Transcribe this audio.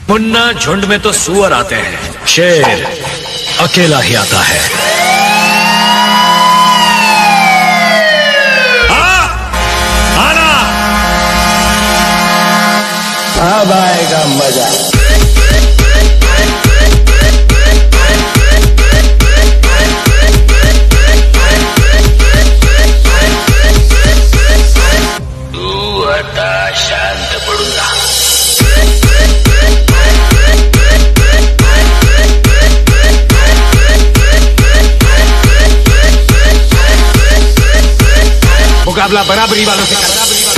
मुन्ना, झुंड में तो सुअर आते हैं, शेर अकेला ही आता है। आना, अब आएगा मजा। तू आता शांत पडून जा। मुकाबला बराबरी वालों से करना।